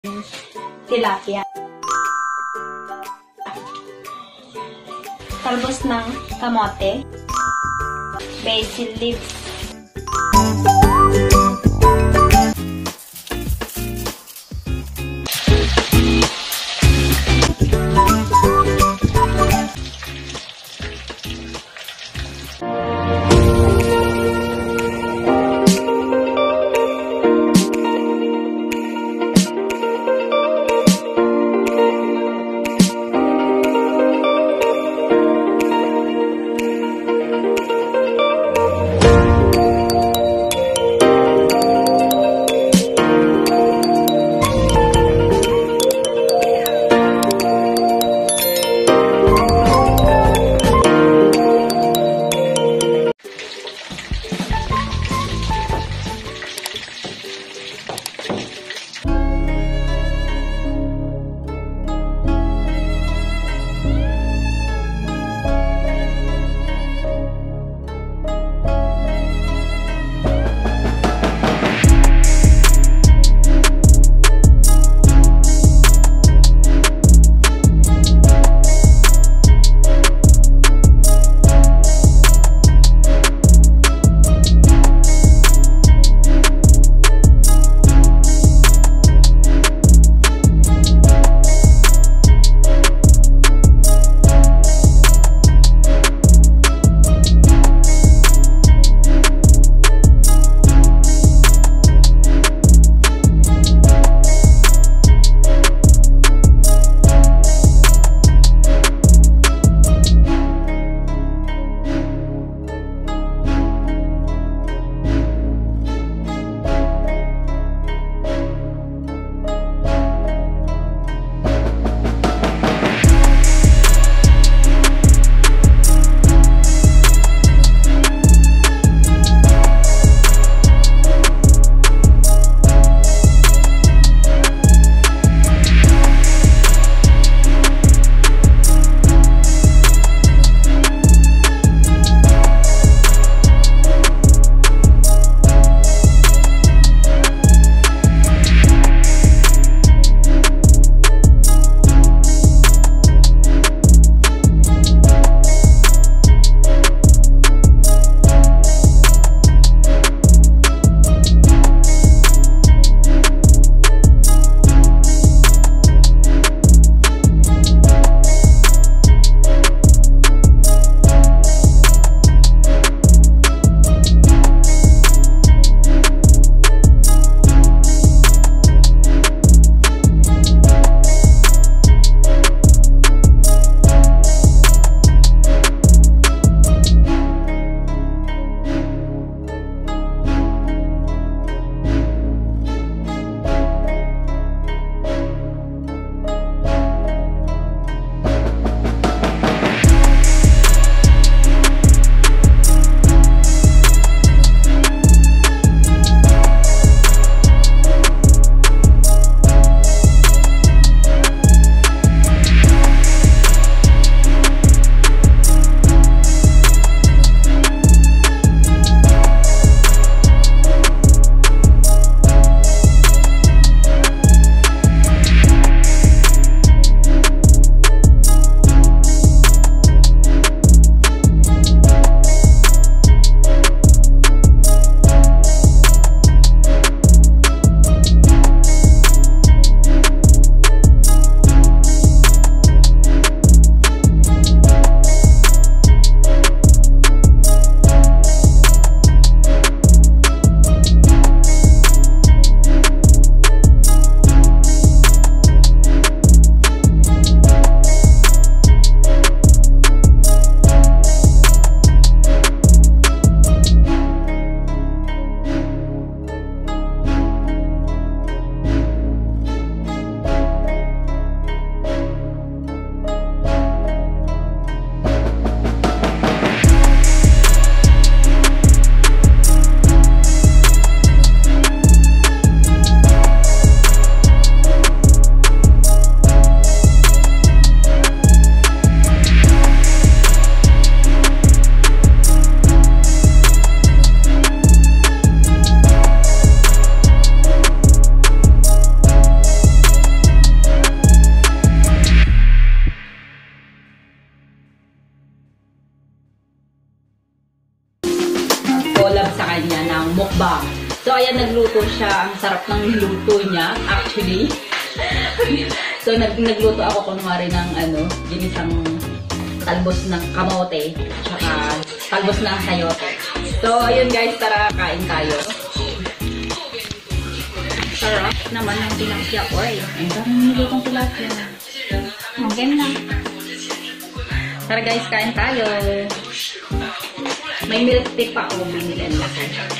tilapia. Talbos ng kamote, basil leaves, mukbang. So, ayan, nagluto siya. Ang sarap ng luto niya, actually. So, nagluto ako kunwari ng ginisang talbos ng kamote, tsaka talbos ng sayote. So, ayun guys, tara, kain tayo. Sarap naman ng tilapia ko eh. Ang sarap ng nilutong tilapia. Okay na. Tara guys, kain tayo. May milk tea pa ako binili na.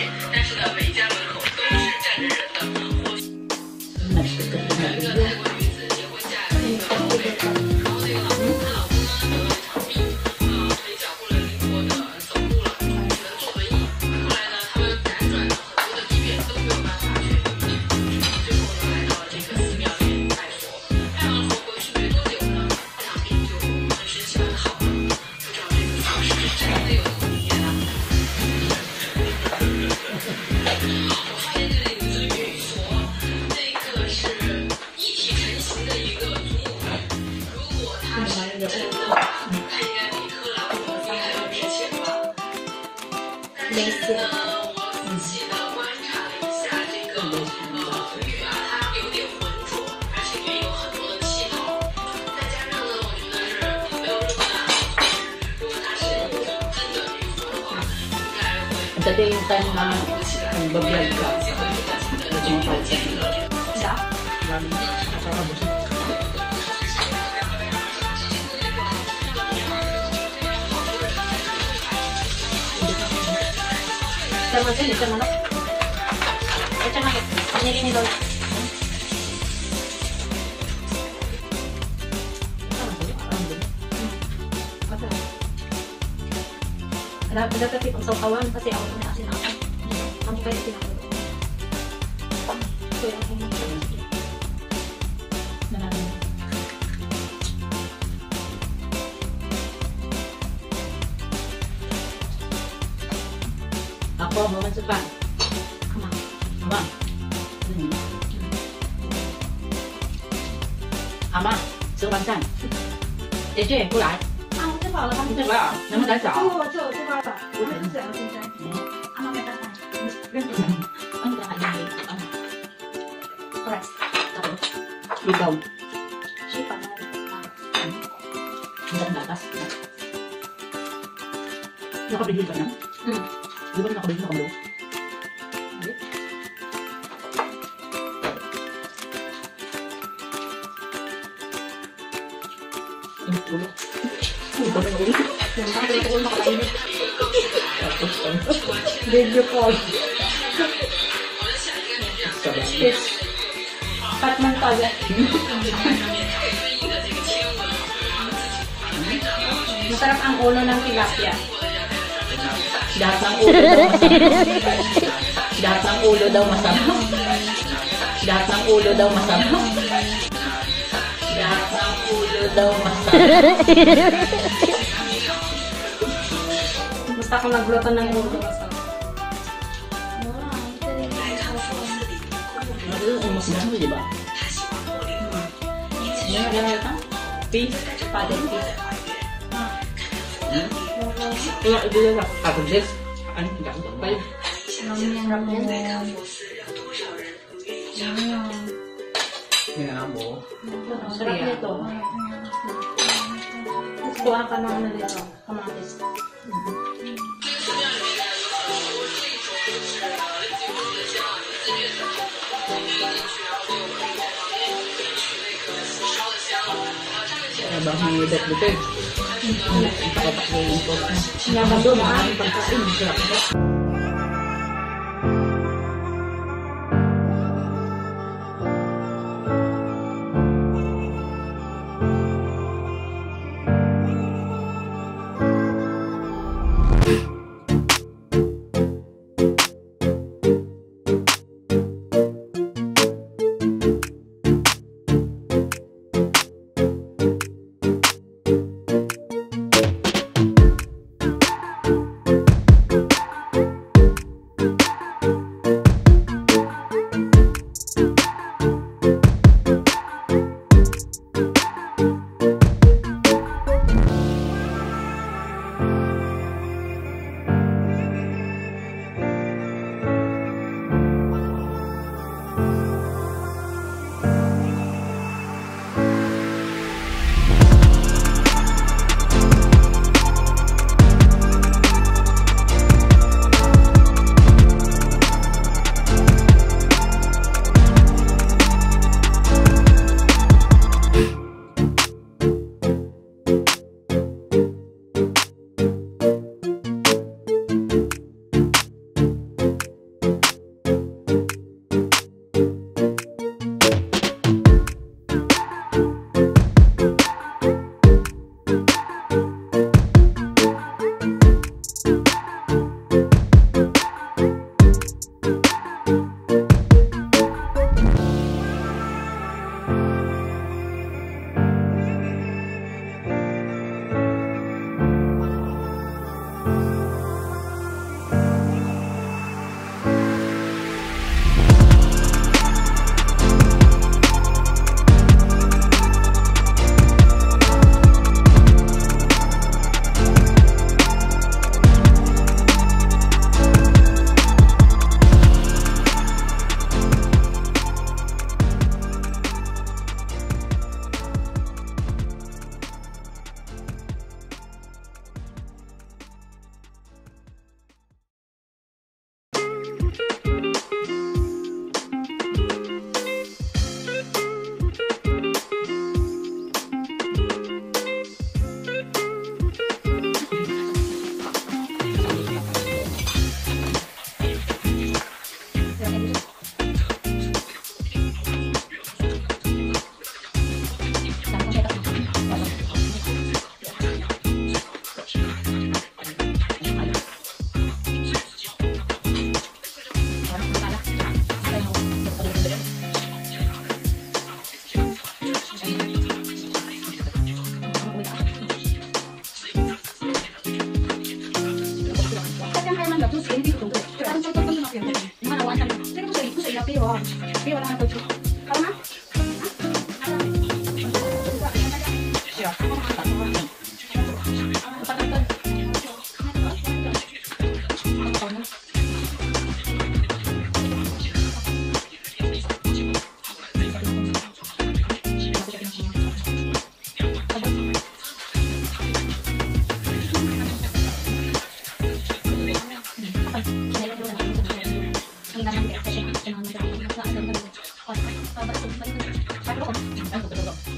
Dati yung time na nagbablog ka sa mga palsan. Sa? Nakakabos. Sama sila, sama na. Ito na, pinili ni Lola. Dapat pang saukawan kasi ako na asin ako. Ang pwede pinako. So, yung nalaman. Ako, maman sa pan. Come on. Ama. Ama, 吃晚餐。姐姐，过来。 吃饱了，他们吃饱，能不能少？就吃饱了，我很想要现在。阿妈没办法，认不得。你的还有过来，大哥，你够。吃饱了，你的哪个？Nakabili ka na? Di ba nakabili na kami? Ang ulo. Video call. Yes. Cut man tayo. Masarap ang ulo ng tilapia. Lahat ng ulo daw masarap. Lahat ng ulo daw masarap. Lahat ng ulo daw masarap. Lahat ng ulo daw masarap. Basta kung nagluto ng ulo masarap. Ang masarap mo, diba? Yan ang ganyan ito? Fish? Padded fish? Kaya ito yung kapagdes. Ano? Kapagpay? Yan mo. Sarap nito. Kuha ka naman na dito. Kamatis. Habang hangidot dito eh. Ipakatak yung post na. Sinabang doon, maaaring pagkain. Sarap ito. Ano